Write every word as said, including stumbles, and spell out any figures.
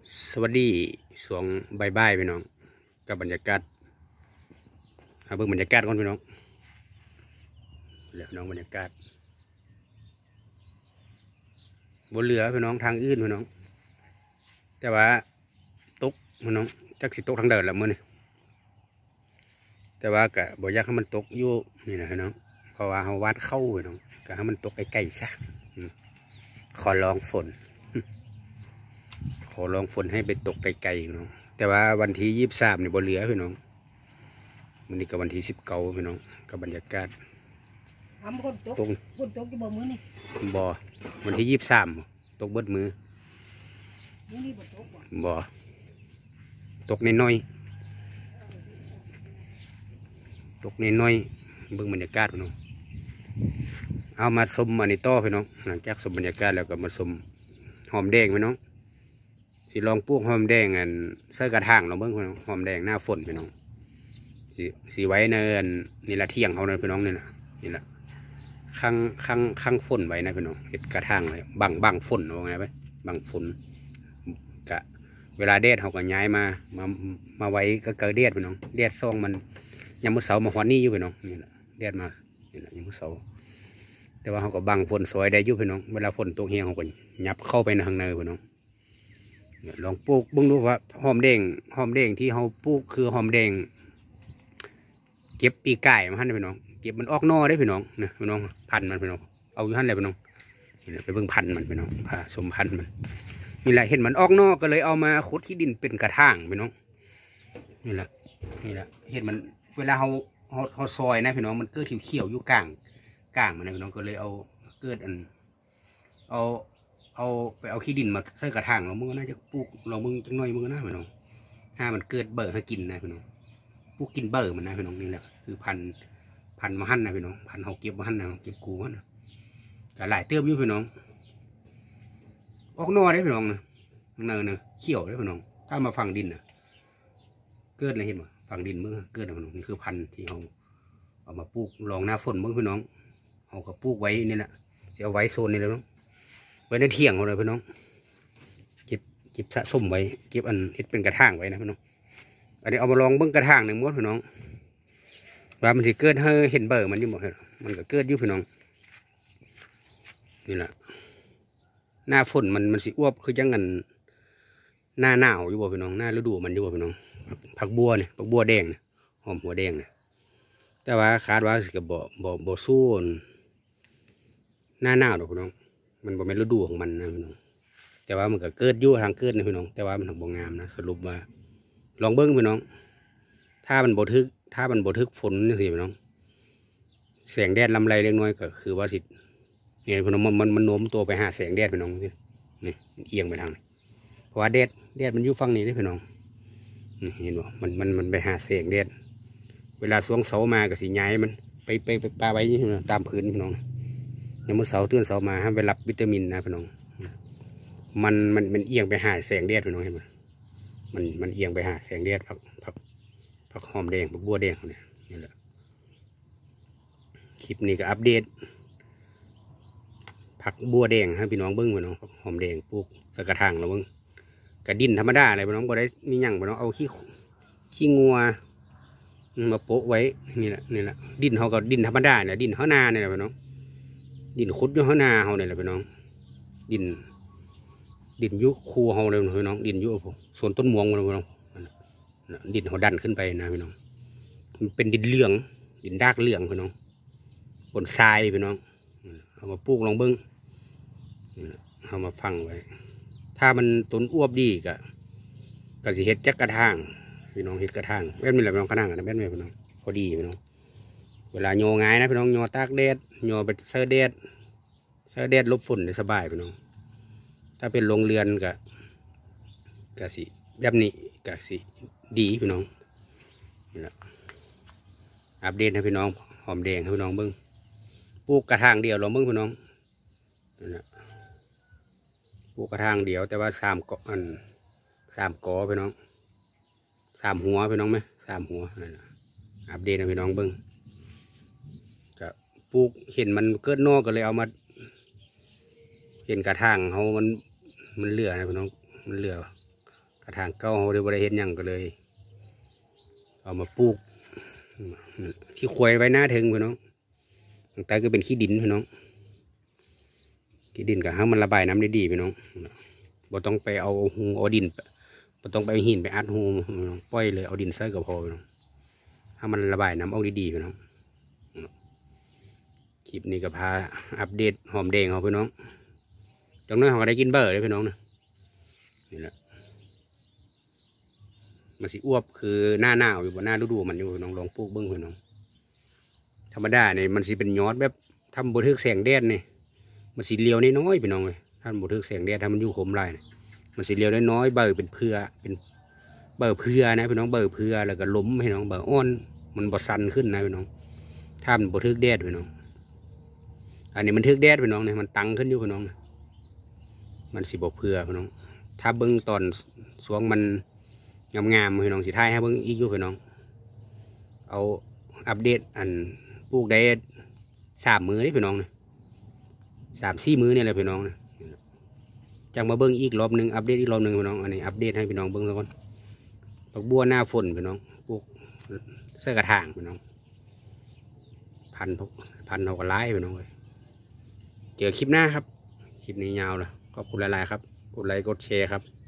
สวัสดีสวงบายบายพี่น้องกับบรรยากาศเอาเบิ่งบรรยากาศก่อนพี่น้องแล้วพี่น้องบรรยากาศบนเรือพี่น้องทางอื่นพี่น้องแต่ว่าตกพี่น้องจักสิตกทางเดินละมื้อนี่แต่ว่ากะบ่อยากให้มันตกอยู่นี่นะพี่น้องเพราะว่าเฮาวาดเข้าพี่น้องก็ให้มันตกใกล้ๆซะขอลองฝนขอลองฝนให้ไปตกไกลๆพี่น้องแต่ว่าวันที่ยี่สิบสามนี่บ่เหลือพี่น้องวันนี้ก็วันที่สิบเก้าพี่น้องกับบรรยากาศตกคนตกที่บ่มือนี่บ่วันที่ยี่สิบสามตกเบิดมือบ่ตกในน้อยตกในน้อยเบิ่งบรรยากาศพี่น้องเอามาชมอันนี้ต่อพี่น้องหลังจากชมบรรยากาศแล้วก็มาชมหอมแดงพี่น้องสิลองปลูกหอมแดงอันใส่กระถางเราเบิ่งพี่น้องหอมแดงหน้าฝนพี่น้องสิสิไว้ในอันนี่ละเที่ยงเขาเลยพี่น้องนี่นะนี่ละข้างข้างข้างฝนไว้นะพี่น้องเห็ดกระถางเลยบังบังฝนว่าไงไปบังฝนกะเวลาแดดเขาก็ย้ายมามามาไว้ก็เกิดแดดพี่น้องแดดซองมันยังมือเสามาหอนี่อยู่พี่น้องนี่แหละแดดมานี่แหละยังมือเสาแต่ว่าเขาก็บังฝนสวยได้อยู่พี่น้องเวลาฝนตกเฮียเขาก็ยับเข้าไปในทางในพี่น้องลองปลูกบึ้งดูว่าหอมแดงหอมแดงที่เขาปลูกคือหอมแดงเก็บปีกไก่มาให้พี่น้องเก็บมันออกนอได้พี่น้องนะพี่น้องพันมันพี่น้องเอาอยู่ท่านเลยพี่น้องนี่แหละไปเบิ่งพันมันพี่น้องผ่าสมพันมันนี่แหละเห็นมันออกนอก็เลยเอามาขุดที่ดินเป็นกระถางพี่น้องนี่แหละนี่แหละเห็นมันเวลาเขาเขาเขาซอยนะพี่น้องมันเกิดเขียวๆอยู่กลางกลางมันนะพี่น้องก็เลยเอาเกิดอันเอาเอาไปเอาขี้ดินมาใส่กระถางเรามึงก็น่าจะปลูกเรามึงจังน้อยมึงก็น่าพี่น้องถ้ามันเกิดเบอร์ให้กินนะพี่น้องปลูกกินเบอร์มันนะพี่น้องนี่แหละคือพันพันมาหั่นนะพี่น้องพันเขาเก็บมาหั่นนะเก็บกูหั่นนะแต่หลายเติมอยู่พี่น้องออกนอได้พี่น้องนะเนินเนอะเขียวได้พี่น้องถ้ามาฝังดินนะเกิดอะไรเห็นไหมฝังดินเมื่อเกิดอะไรพี่น้องนี่คือพันที่เขาเอามาปลูกรองหน้าฝนเมื่อพี่น้องเขาก็ปลูกไว้นี่แหละจะเอาไว้โซนนี่เลยน้องไว้ในเที่ยงเขาเลยพี่น้องเก็บเก็บสะสมไว้เก็บอันเห็ดเป็นกระถางไว้นะพี่น้องอันนี้เอามาลองเบิ้งกระถางหนึ่งมดพี่น้องว่ามันสิเกิดให้เห็นเบอร์มันอยู่หมดมันก็เกิดอยู่พี่น้องนี่แหละหน้าฝนมันมันสิอ้วบคือยังกันหน้าหนาวอยู่บ่พี่น้องหน้าฤดูมันอยู่บ่พี่น้องผักบัวเนี่ยผักบัวแดงเนี่ยหอมหัวแดงเนี่ยแต่ว่าคาดว่าสิกับบ่บ่บ่สู้หน้าหนาวหรอกพี่น้องมันบ่เป็นฤดูของมันนะพี่น้องแต่ว่ามันก็เกิดอยู่ทางเกิดนะพี่น้องแต่ว่ามันบ่งามนะสรุปว่าลองเบิ้งพี่น้องถ้ามันบ่ทึกถ้ามันบ่ทึกฝนนี่สิพี่น้องแสงแดดลำไรเล็กน้อยก็คือว่าสิเนี่ยพี่น้องมันมันมันโน้มตัวไปหาแสงแดดพี่น้องนี่นี่เอียงไปทางนี้เพราะว่าแดดแดดมันอยู่ฝั่งนี้นี่พี่น้องเห็นบ่มันมันมันไปหาแสงแดดเวลาสวงเสามาก็สิย้ายมันไปไปไปปลาไว้ตามพื้นพี่น้องยังเมื่อเสาเตือนเสามาให้ไปรับวิตามินนะพี่น้องมันมันมันเอียงไปหาแสงแดดพี่น้องเห็นไหมมันมันเอียงไปหาแสงแดดผักผักผักหอมแดงผักบัวแดงเนี่ยนี่แหละคลิปนี้ก็อัปเดตผักบัวแดงให้พี่น้องเบิ้งพี่น้องหอมแดงปลูกกระถางเราเบิ้งกระดินธรรมดาอะไรพี่น้องบ่ได้มีหยั่งพี่น้องเอาขี้ขี้งัวมาโปะไว้นี่แหละนี่แหละดินเขาก็ดินธรรมดาเนี่ยดินเขานาเนี่ยพี่น้องดินขุดอยู่เขานาเขาเนี่ยแหละพี่น้องดินดินยุคูเขาเลยพี่น้องดินยุส่วนต้นม่วงพี่น้องดินเขาดันขึ้นไปนะพี่น้องมันเป็นดินเหลืองดินดากเหลืองพี่น้องบนทรายพี่น้องเอามาปลูกลองเบิ้งเอามาฟังไว้ถ้ามันต้นอ้วบดีก็ก็สิเห็ดจักกระถางพี่น้องเห็ดกระถางแม่นมีอะไรพี่น้องกระถางนะแม่นไหมพี่น้องพอดีพี่น้องเวลาโยง่ายนะพี่น้องโยตากแดดโยไปเสื้อแดดเสื้อแดดลบฝุ่นได้สบายพี่น้องถ้าเป็นโรงเรือนก็ก็สิแบบนี้ก็สิดีพี่น้องนี่แหละอัปเดตให้พี่น้องหอมแดงให้พี่น้องเบิ้งปลูกกระถางเดียวเราเบิ้งพี่น้องนี่แหละปลูกกระถางเดียวแต่ว่าสามกออันสามกอพี่น้องสามหัวพี่น้องไหมสามหัวนั่นแหละอัปเดตให้พี่น้องเบิ้งก็ปลูกเห็นมันเกิดนอกก็เลยเอามาเห็นกระถางเขามันมันเหลือนะพี่น้องมันเหลือระถางเก่าเขาได้บริเฮ็ดหยังก็เลย เอามาปลูกที่ควยไว้หน้าถึงพี่น้องตั้งแต่ก็เป็นขี้ดินพี่น้องขี้ดินกับให้มันระบายน้ำได้ดีพี่น้องบ่ต้องไปเอาหูเอาดินบ่ต้องไปหินไปอัดหูปล่อยเลยเอาดินใส่ก็พอพี่น้องให้มันระบายน้ำออกดีๆพี่น้องคลิปนี้ก็พาอัปเดตหอมแดงเขาพี่น้องจังน้อยเขาได้กินเบอร์เลยพี่น้องนะนี่แหละมันสิอ้วบคือหน้าหนาวอยู่บนหน้าฤดูมันอยู่น้องลองปลูกเบิ้งพี่น้องธรรมดาเนี่ยมันสิเป็นยอดแบบทำบัทึกแสงแดดเนี่ยมันสีเลียวน้อยๆพี่น้องเลยท่านบัทึกแสงแดดทำมันอยู่คมไรเนี่ยมันสีเลียวน้อยๆเบอร์เป็นเพื่อเป็นเบอร์เพื่อนะพี่น้องเบอร์เพื่อแล้วก็ล้มพี่น้องเบอร์อ้อนมันบดสันขึ้นนะพี่น้องถ้ามันบัทึกแดดพี่น้องอันนี้มันทึกแดดพี่น้องเนี่ยมันตังขึ้นอยู่พี่น้องมันสีบกเพื่อพี่น้องถ้าเบิ้งตอนสวงมันงามๆพี่น้องสีท้ายให้เบิ้งอีกอยู่พี่น้องเอาอัปเดตอันปลูกได้สามมือนี่พี่น้องนะสามสี่มือนี่แหละพี่น้องนะจังมาเบิ้งอีกรอบหนึ่งอัปเดตอีกรอบหนึ่งพี่น้องอันนี้อัปเดตให้พี่น้องเบิ้งแล้วก่อนปักบัวหน้าฝนพี่น้องปลูกเสื้อกระถางพี่น้องพันพันเขาก็ไล่พี่น้องเลยเจอคลิปหน้าครับคลิปนี้ยาวเลยขอบคุณหลายๆครับกดไลค์กดแชร์ครับ